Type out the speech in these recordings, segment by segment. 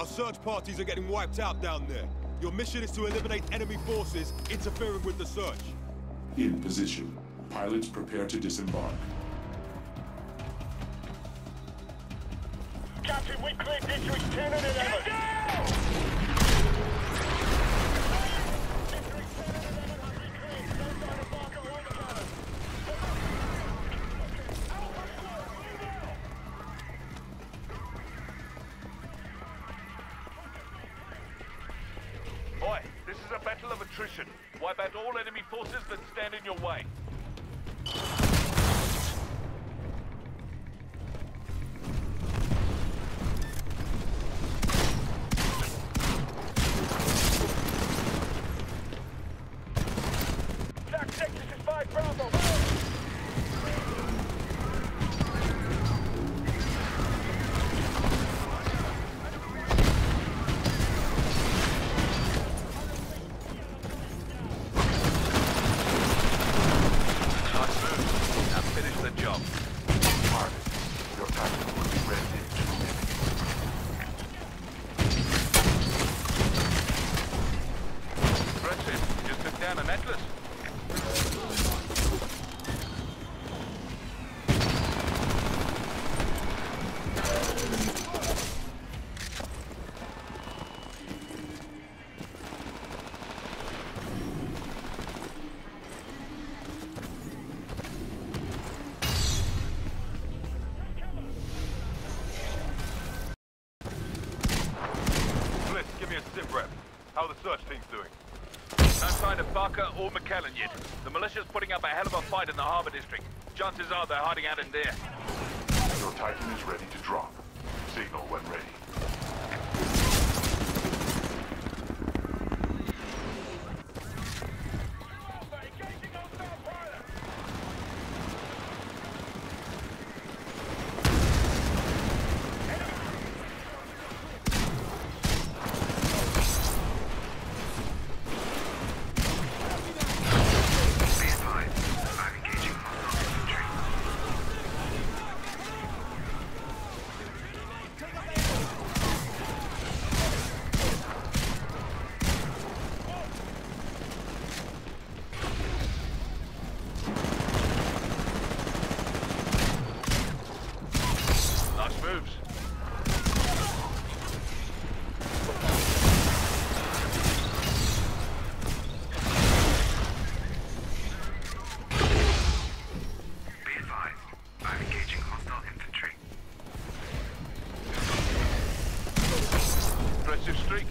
Our search parties are getting wiped out down there. Your mission is to eliminate enemy forces interfering with the search. In position. Pilots prepare to disembark. Captain, we cleared Districts 10 and 11. Get down! Districts 10 and 11 have been cleared. No sign of Barker or McCallum. Boy, this is a battle of attrition. Wipe out all enemy forces that stand in your way. Attack 6, this is 5 Bravo. How are the search teams doing? No sign of Barker or McCallum yet. The militia's putting up a hell of a fight in the Harbor District. Chances are they're hiding out in there. Your Titan is ready to drop. Signal when ready. Streak.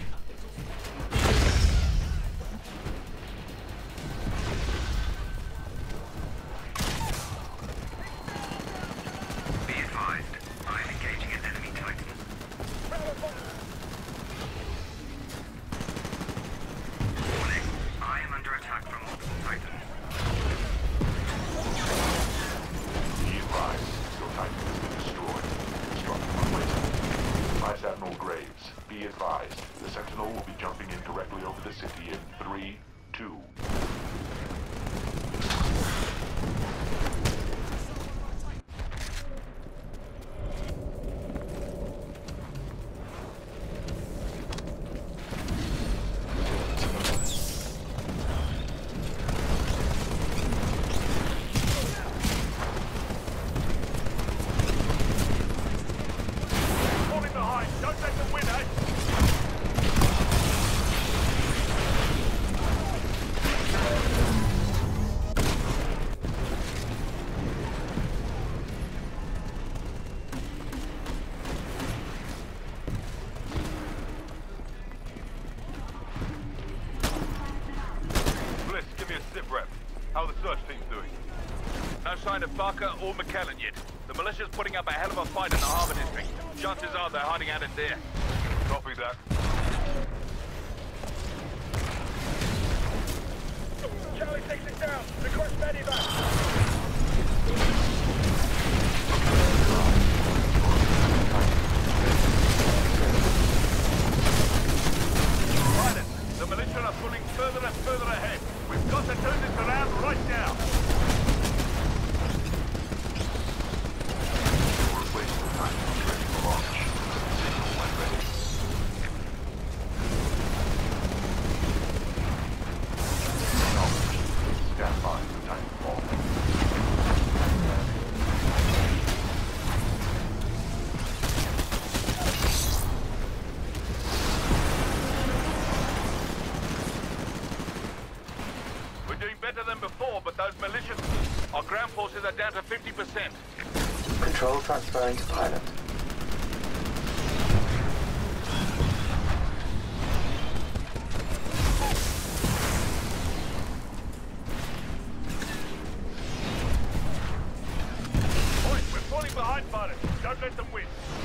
Be advised, I'm engaging an enemy Titan. Warning, I am under attack from multiple Titans. Be advised, your Titan has been destroyed. Constructed replacement. Vice Admiral Graves, be advised. The Sentinel will be jumping in directly over the city in 3, 2. Falling behind. Don't let them win, eh? Bliss, give me a sit rep. How are the search teams doing? No sign of Barker or McCallum yet. The militia's putting up a hell of a fight in the Harbor District. Chances are they're hiding out in there. Copy that. Charlie 6 is down. Request medevac. Pilot, the militia are pulling further and further ahead. We've got to turn this around right now. Replacement Titan is ready for launch. Signal when ready. 25%. Control transferring to pilot. Oi, we're falling behind, pilot. Don't let them win.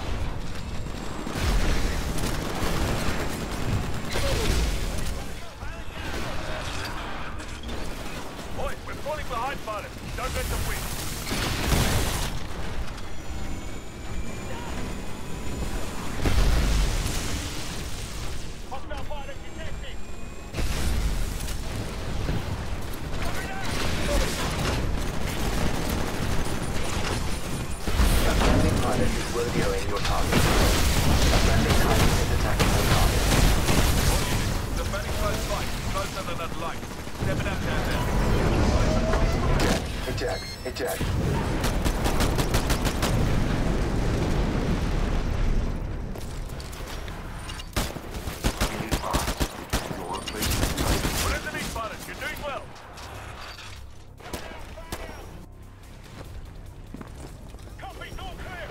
Oi, we're falling behind, pilot. Don't let them win. Hostile pilot detected. A friendly pilot is radioing your target. A friendly Titan is attacking your target. The very close fight, closer than I'd like. Step it up down there. Eject. Eject. Be advised, your replacement Titan. We're underneath, pilot. You're doing well. Copy, all clear.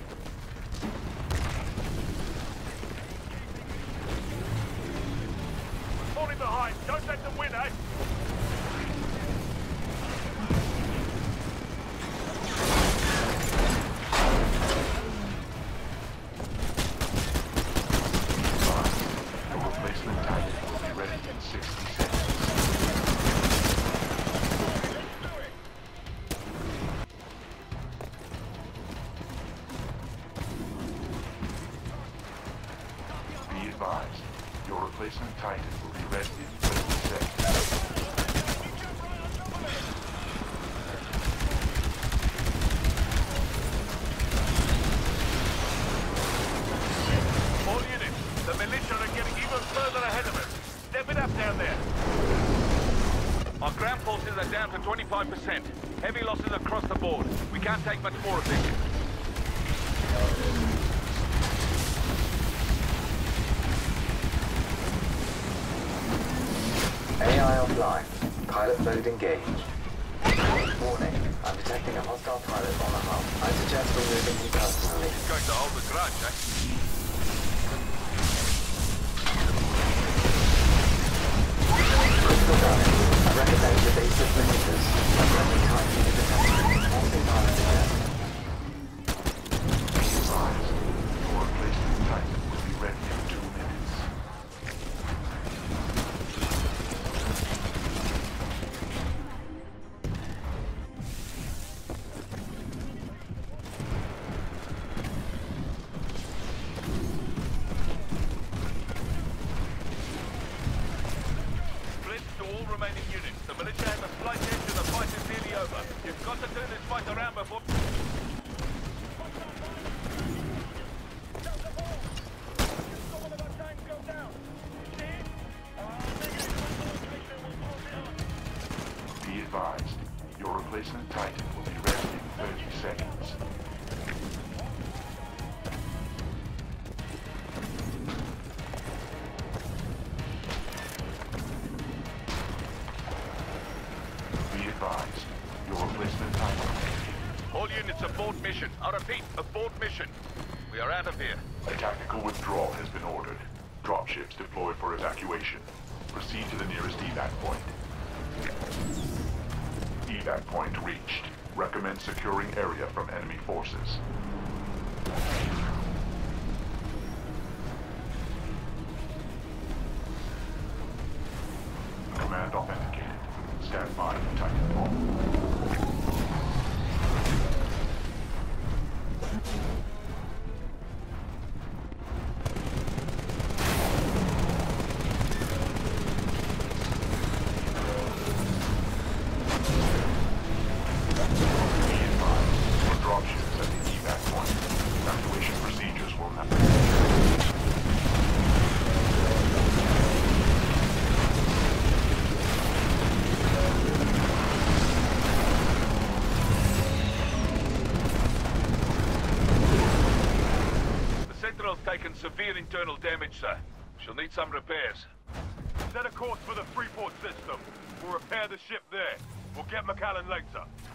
We're falling behind. Don't let them win, eh? Your replacement Titan will be ready in 60 seconds. Be advised, your replacement Titan will be ready in 30 seconds. All units, the militia are getting even further ahead of us. Step it up down there. Our ground forces are down to 25%. Heavy losses across the board. We can't take much more of this. AI offline. Pilot mode engaged. Warning. I'm detecting a hostile pilot on the hub. I suggest removing him personally. He's going to hold the grudge, eh? Critical damage. I recommend evasive maneuvers. A friendly Titan is attacking. Forcing pilot eject. Be advised, your replacement Titan will be ready in 2 minutes. Blitz to all remaining units. The militia has a slight edge and the fight is nearly over. You've got to turn this fight around before... Be advised, your replacement Titan will be ready in 30 seconds. Be advised, your replacement Titan. All units abort mission. I repeat, abort mission. We are out of here. A tactical withdrawal has been ordered. Dropships deployed for evacuation. Proceed to the nearest evac point. Evac point reached. Recommend securing area from enemy forces. Command authenticated. Stand by for Titanfall. Taken severe internal damage, sir. She'll need some repairs. Set a course for the Freeport system. We'll repair the ship there. We'll get McAllen later.